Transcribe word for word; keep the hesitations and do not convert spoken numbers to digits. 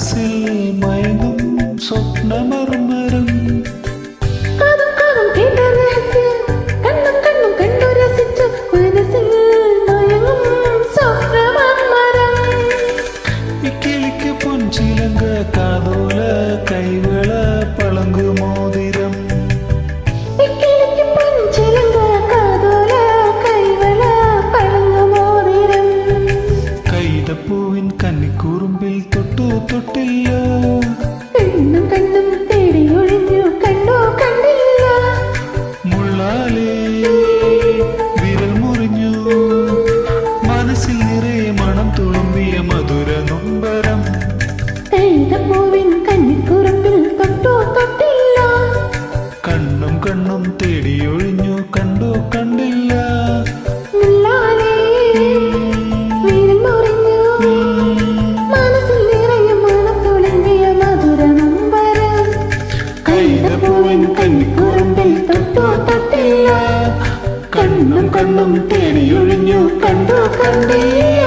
മനസ്സിൽ മയങ്ങും സ്വപ്നമർമരം ഇക്കിളിക്ക് പൊൻചിലങ്ക കാതോല കൈവള പളങ്കുമോതിരം കൈതപ്പൂവിൻ കന്നിക്കൂറുമ്പിൽ തൊട്ടു തൊട്ടില്ല കണ്ണും കണ്ണും തേടി ഒഴിഞ്ഞു കണ്ടോ കണ്ടില്ല മുള്ളാലേ വിരൽ മുറിഞ്ഞു മനസ്സിൽ നിറയെ മണം തുളുമ്പിയ മധുര നൊമ്പരം കൈതപ്പൂവിൻ കന്നിക്കുറുമ്പിൽ തൊട്ടോ തൊട്ടില്ല കണ്ണും കണ്ണും തേടി ഒഴിഞ്ഞു കണ്ടോ കണ്ടില്ല മുള്ളാലേ വിരൽ മുറിഞ്ഞു മനസ്സിൽ നിറയെ മണം തുളുമ്പിയ മധുര നൊമ്പരം കൈതപ്പൂവിൻ കന്നിക്കൂറുമ്പിൽ തൊട്ടോ തൊട്ടില്ല കണ്ണും കണ്ണും തേടി ഒഴിഞ്ഞു കണ്ടോ കണ്ടില്ല